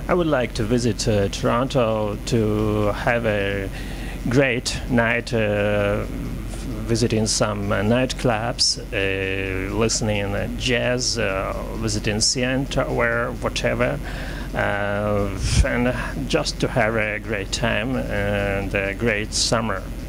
I would like to visit Toronto to have a great night, visiting some nightclubs, listening jazz, visiting CN Tower, whatever, and just to have a great time and a great summer.